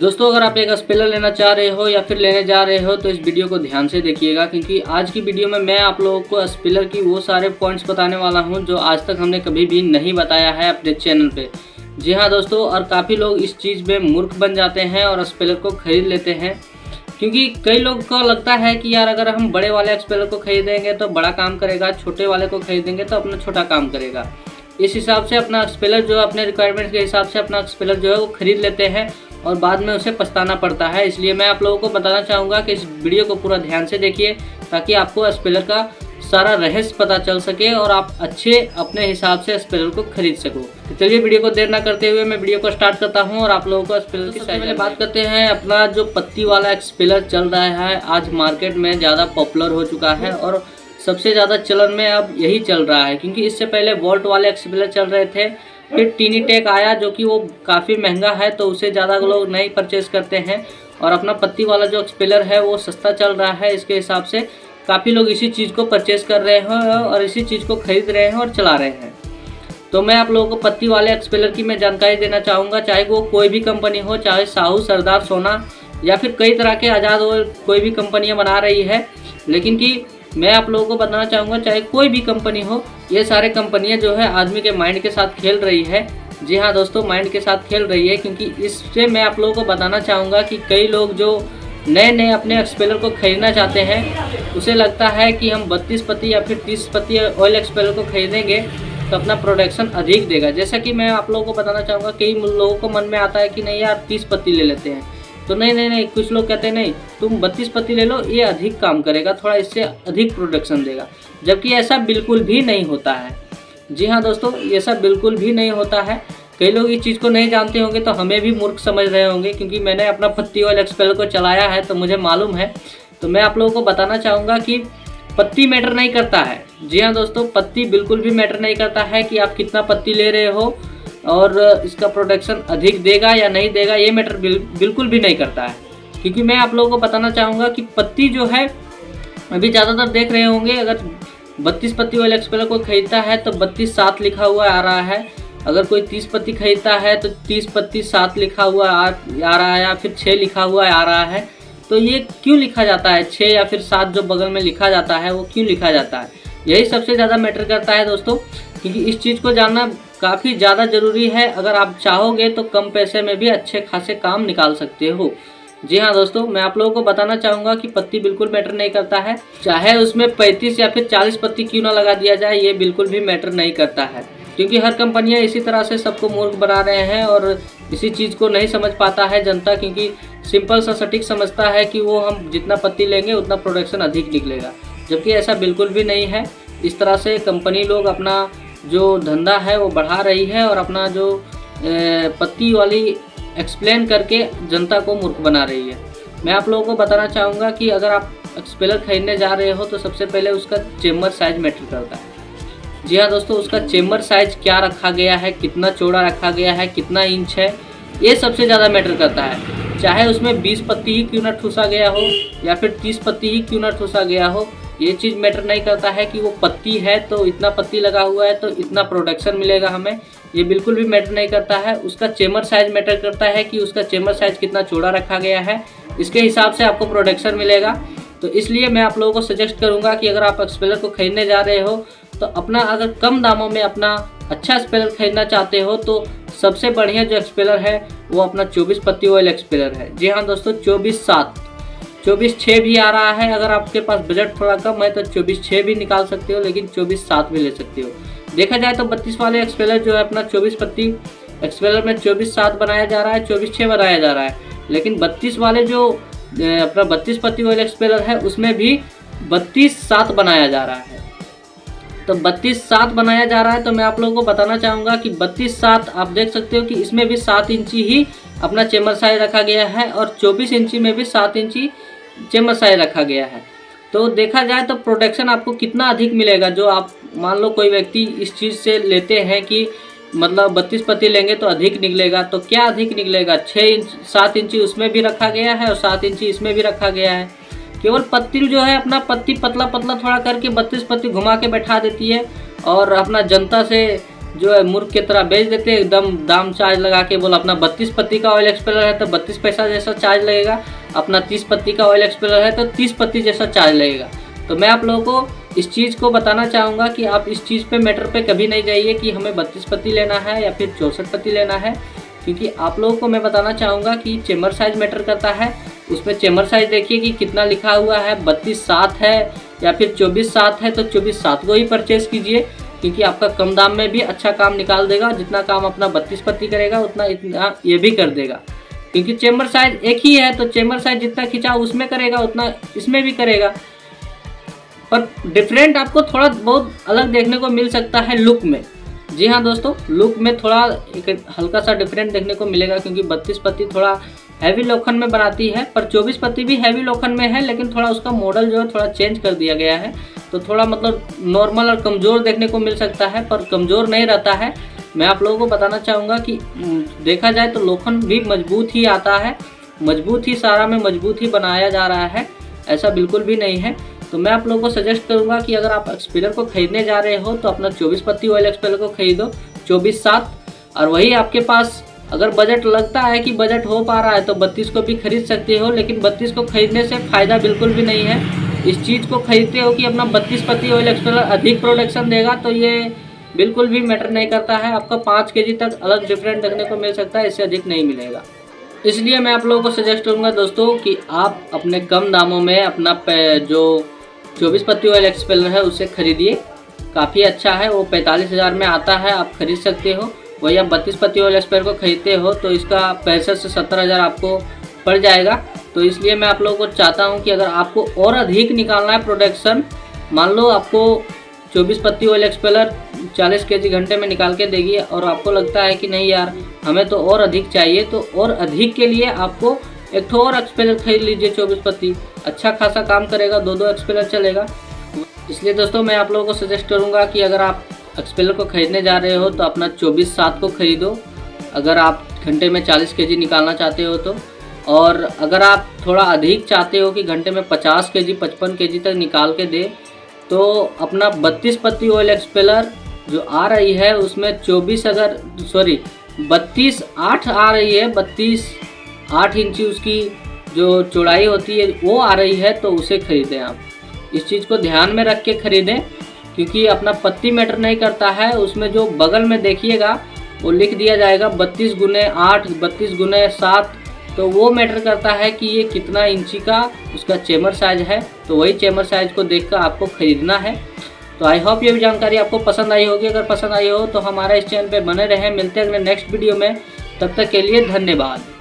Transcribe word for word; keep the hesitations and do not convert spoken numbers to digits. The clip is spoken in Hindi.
दोस्तों अगर आप एक स्पेलर लेना चाह रहे हो या फिर लेने जा रहे हो तो इस वीडियो को ध्यान से देखिएगा, क्योंकि आज की वीडियो में मैं आप लोगों को स्पेलर की वो सारे पॉइंट्स बताने वाला हूं जो आज तक हमने कभी भी नहीं बताया है अपने चैनल पे। जी हाँ दोस्तों, और काफ़ी लोग इस चीज़ में मूर्ख बन जाते हैं और स्पेलर को खरीद लेते हैं, क्योंकि कई लोग को लगता है कि यार अगर हम बड़े वाले स्पेलर को खरीदेंगे तो बड़ा काम करेगा, छोटे वाले को खरीदेंगे तो अपना छोटा काम करेगा। इस हिसाब से अपना स्पेलर जो है अपने रिक्वायरमेंट के हिसाब से अपना स्पेलर जो है वो खरीद लेते हैं और बाद में उसे पछताना पड़ता है। इसलिए मैं आप लोगों को बताना चाहूँगा कि इस वीडियो को पूरा ध्यान से देखिए ताकि आपको स्पेलर का सारा रहस्य पता चल सके और आप अच्छे अपने हिसाब से स्पेलर को खरीद सको। तो चलिए वीडियो को देर ना करते हुए मैं वीडियो को स्टार्ट करता हूं और आप लोगों को स्पेलर की सबसे पहले बात करते हैं। अपना जो पत्ती वाला स्पेलर चल रहा है आज मार्केट में ज़्यादा पॉपुलर हो चुका है और सबसे ज़्यादा चलन में अब यही चल रहा है, क्योंकि इससे पहले वोल्ट वाले स्पेलर चल रहे थे, फिर टीनी टेक आया जो कि वो काफ़ी महंगा है तो उसे ज़्यादा लोग नहीं परचेज करते हैं, और अपना पत्ती वाला जो स्पेलर है वो सस्ता चल रहा है। इसके हिसाब से काफ़ी लोग इसी चीज़ को परचेज कर रहे हैं और इसी चीज़ को खरीद रहे हैं और चला रहे हैं। तो मैं आप लोगों को पत्ती वाले स्पेलर की मैं जानकारी देना चाहूँगा, चाहे वो कोई भी कंपनी हो, चाहे साहू, सरदार, सोना या फिर कई तरह के आज़ाद कोई भी कंपनियाँ बना रही है, लेकिन कि मैं आप लोगों को बताना चाहूँगा चाहे कोई भी कंपनी हो, ये सारे कंपनियां जो है आदमी के माइंड के साथ खेल रही है। जी हाँ दोस्तों, माइंड के साथ खेल रही है, क्योंकि इससे मैं आप लोगों को बताना चाहूँगा कि कई लोग जो नए नए अपने स्पेलर को खरीदना चाहते हैं उसे लगता है कि हम बत्तीस पत्ती या फिर तीस पत्ती ऑयल स्पेलर को खरीदेंगे तो अपना प्रोडक्शन अधिक देगा। जैसा कि मैं आप लोगों को बताना चाहूँगा, कई लोगों को मन में आता है कि नहीं यार तीस पत्ती ले लेते हैं, तो नहीं नहीं नहीं कुछ लोग कहते हैं नहीं तुम बत्तीस पत्ती ले लो, ये अधिक काम करेगा, थोड़ा इससे अधिक प्रोडक्शन देगा, जबकि ऐसा बिल्कुल भी नहीं होता है। जी हाँ दोस्तों, ये सब बिल्कुल भी नहीं होता है। कई लोग इस चीज़ को नहीं जानते होंगे तो हमें भी मूर्ख समझ रहे होंगे, क्योंकि मैंने अपना पत्ती ऑयल स्पेलर को चलाया है तो मुझे मालूम है। तो मैं आप लोगों को बताना चाहूँगा कि पत्ती मैटर नहीं करता है। जी हाँ दोस्तों, पत्ती बिल्कुल भी मैटर नहीं करता है कि आप कितना पत्ती ले रहे हो और इसका प्रोडक्शन अधिक देगा या नहीं देगा, ये मैटर बिल, बिल्कुल भी नहीं करता है। क्योंकि मैं आप लोगों को बताना चाहूँगा कि पत्ती जो है अभी ज़्यादातर देख रहे होंगे, अगर बत्तीस पत्ती वाले स्पेलर को खरीदता है तो बत्तीस सात लिखा हुआ आ रहा है, अगर कोई तीस पत्ती खरीदता है तो तीस पत्ती सात लिखा हुआ आ, आ रहा है या फिर छः लिखा हुआ आ रहा है। तो ये क्यों लिखा जाता है, छः या फिर सात जो बगल में लिखा जाता है वो क्यों लिखा जाता है, यही सबसे ज़्यादा मैटर करता है दोस्तों, क्योंकि इस चीज़ को जानना काफ़ी ज़्यादा ज़रूरी है। अगर आप चाहोगे तो कम पैसे में भी अच्छे खासे काम निकाल सकते हो। जी हाँ दोस्तों, मैं आप लोगों को बताना चाहूँगा कि पत्ती बिल्कुल मैटर नहीं करता है, चाहे उसमें पैंतीस या फिर चालीस पत्ती क्यों ना लगा दिया जाए, ये बिल्कुल भी मैटर नहीं करता है, क्योंकि हर कंपनियाँ इसी तरह से सबको मूर्ख बना रहे हैं और इसी चीज़ को नहीं समझ पाता है जनता, क्योंकि सिंपल सा सटीक समझता है कि वो हम जितना पत्ती लेंगे उतना प्रोडक्शन अधिक निकलेगा, जबकि ऐसा बिल्कुल भी नहीं है। इस तरह से कंपनी लोग अपना जो धंधा है वो बढ़ा रही है और अपना जो पत्ती वाली एक्सप्लेन करके जनता को मूर्ख बना रही है। मैं आप लोगों को बताना चाहूँगा कि अगर आप स्पेलर खरीदने जा रहे हो तो सबसे पहले उसका चेम्बर साइज मैटर करता है। जी हाँ दोस्तों, उसका चेम्बर साइज क्या रखा गया है, कितना चौड़ा रखा गया है, कितना इंच है, ये सबसे ज़्यादा मैटर करता है। चाहे उसमें बीस पत्ती ही क्यों ना ठूसा गया हो या फिर तीस पत्ती ही क्यों ना ठूसा गया हो, ये चीज़ मैटर नहीं करता है कि वो पत्ती है तो इतना पत्ती लगा हुआ है तो इतना प्रोडक्शन मिलेगा हमें, ये बिल्कुल भी मैटर नहीं करता है। उसका चेम्बर साइज मैटर करता है कि उसका चेम्बर साइज कितना चौड़ा रखा गया है, इसके हिसाब से आपको प्रोडक्शन मिलेगा। तो इसलिए मैं आप लोगों को सजेस्ट करूंगा कि अगर आप स्पेलर को खरीदने जा रहे हो तो अपना अगर कम दामों में अपना अच्छा स्पेलर खरीदना चाहते हो तो सबसे बढ़िया जो स्पेलर है वो अपना चौबीस पत्ती ऑयल स्पेलर है। जी हाँ दोस्तों, चौबीस सात, चौबीस छः भी आ रहा है, अगर आपके पास बजट थोड़ा कम है तो चौबीस छः भी निकाल सकते हो, लेकिन चौबीस सात भी ले सकते हो। देखा जाए तो बत्तीस वाले एक्सपेलर जो है अपना चौबीस पत्ती एक्सपेलर में चौबीस सात बनाया जा रहा है, चौबीस छः बनाया जा रहा है, लेकिन बत्तीस वाले जो अपना बत्तीस पत्ती वाले एक्सपेलर है उसमें भी बत्तीस सात बनाया जा रहा है। तो बत्तीस सात बनाया जा रहा है तो मैं आप लोगों को बताना चाहूँगा कि बत्तीस सात आप देख सकते हो कि इसमें भी सात इंची ही अपना चेम्बर साइज रखा गया है और चौबीस इंची में भी सात इंची चेम्बर साइज रखा गया है। तो देखा जाए तो प्रोडक्शन आपको कितना अधिक मिलेगा। जो आप मान लो कोई व्यक्ति इस चीज़ से लेते हैं कि मतलब बत्तीस पत्ती लेंगे तो अधिक निकलेगा, तो क्या अधिक निकलेगा, छः इंच सात इंची उसमें भी रखा गया है और सात इंची इसमें भी रखा गया है। केवल पत्ती जो है अपना पत्ती पतला पतला थोड़ा करके बत्तीस पत्ती घुमा के बैठा देती है और अपना जनता से जो है मूर्ख की तरह बेच देते हैं, एकदम दाम चार्ज लगा के। बोला अपना बत्तीस पत्ती का ऑयल एक्सपेलर है तो बत्तीस पैसा जैसा चार्ज लगेगा, अपना तीस पत्ती का ऑयल एक्सपेलर है तो तीस पत्ती जैसा चार्ज लगेगा। तो मैं आप लोगों को इस चीज़ को बताना चाहूँगा कि आप इस चीज़ पे मैटर पे कभी नहीं जाइए कि हमें बत्तीस पत्ती लेना है या फिर चौंसठ पत्ती लेना है, क्योंकि आप लोगों को मैं बताना चाहूँगा कि चेम्बर साइज मैटर करता है। उसमें चेम्बर साइज देखिए कि कितना लिखा हुआ है, बत्तीस सात है या फिर चौबीस सात है, तो चौबीस सात को ही परचेज़ कीजिए, क्योंकि आपका कम दाम में भी अच्छा काम निकाल देगा। जितना काम अपना बत्तीस पत्ती करेगा उतना इतना ये भी कर देगा, क्योंकि चेम्बर साइज एक ही है। तो चेम्बर साइज जितना खिंचा उसमें करेगा उतना इसमें भी करेगा, पर डिफरेंट आपको थोड़ा बहुत अलग देखने को मिल सकता है लुक में। जी हाँ दोस्तों, लुक में थोड़ा एक हल्का सा डिफरेंट देखने को मिलेगा, क्योंकि बत्तीस पत्ती थोड़ा हैवी लोखंड में बनाती है, पर चौबीस पत्ती भी हैवी लोखंड में है, लेकिन थोड़ा उसका मॉडल जो है थोड़ा चेंज कर दिया गया है। तो थोड़ा मतलब नॉर्मल और कमज़ोर देखने को मिल सकता है, पर कमज़ोर नहीं रहता है। मैं आप लोगों को बताना चाहूँगा कि देखा जाए तो लोखंड भी मजबूत ही आता है, मजबूत ही सारा में मजबूत ही बनाया जा रहा है, ऐसा बिल्कुल भी नहीं है। तो मैं आप लोगों को सजेस्ट करूंगा कि अगर आप एक्सपेलर को खरीदने जा रहे हो तो अपना चौबीस पत्ती ऑयल एक्सपेलर को खरीदो, चौबीस सात। और वही आपके पास अगर बजट लगता है कि बजट हो पा रहा है तो बत्तीस को भी खरीद सकते हो, लेकिन बत्तीस को खरीदने से फ़ायदा बिल्कुल भी नहीं है। इस चीज़ को खरीदते हो कि अपना बत्तीस पत्ती ऑयल एक्सपेलर अधिक प्रोडक्शन देगा, तो ये बिल्कुल भी मैटर नहीं करता है। आपका पाँच के जी तक अलग डिफरेंट देखने को मिल सकता है, इससे अधिक नहीं मिलेगा। इसलिए मैं आप लोगों को सजेस्ट करूँगा दोस्तों कि आप अपने कम दामों में अपना जो चौबीस पत्ती ऑयल एक्सपेलर है उसे खरीदिए, काफ़ी अच्छा है। वो पैंतालीस हज़ार में आता है, आप खरीद सकते हो। वही आप बत्तीस पत्ती ऑयल एक्सपेलर को खरीदते हो तो इसका पैंसठ से सत्तर हज़ार आपको पड़ जाएगा। तो इसलिए मैं आप लोगों को चाहता हूं कि अगर आपको और अधिक निकालना है प्रोडक्शन, मान लो आपको चौबीस पत्ती ऑयल एक्सपेलर चालीस के जी घंटे में निकाल के देगी और आपको लगता है कि नहीं यार हमें तो और अधिक चाहिए, तो और अधिक के लिए आपको एक ठो और एक्सपेलर खरीद लीजिए। चौबीस पत्ती अच्छा खासा काम करेगा, दो दो एक्सपेलर चलेगा। इसलिए दोस्तों मैं आप लोगों को सजेस्ट करूंगा कि अगर आप एक्सपेलर को खरीदने जा रहे हो तो अपना चौबीस सात को खरीदो, अगर आप घंटे में चालीस केजी निकालना चाहते हो तो। और अगर आप थोड़ा अधिक चाहते हो कि घंटे में पचास केजी पचपन केजी तक निकाल के दे, तो अपना बत्तीस पत्ती ऑयल एक्सपेलर जो आ रही है उसमें चौबीस अगर सॉरी बत्तीस आठ आ रही है, बत्तीस आठ इंची उसकी जो चौड़ाई होती है वो आ रही है, तो उसे खरीदें। आप इस चीज़ को ध्यान में रख के खरीदें, क्योंकि अपना पत्ती मैटर नहीं करता है। उसमें जो बगल में देखिएगा वो लिख दिया जाएगा बत्तीस गुने आठ, बत्तीस गुने सात, तो वो मैटर करता है कि ये कितना इंची का उसका चेम्बर साइज है। तो वही चेम्बर साइज को देखकर आपको खरीदना है। तो आई होप ये भी जानकारी आपको पसंद आई होगी। अगर पसंद आई हो तो हमारे इस चैनल पे बने रहें। मिलते हैं अगले नेक्स्ट वीडियो में, तब तक के लिए धन्यवाद।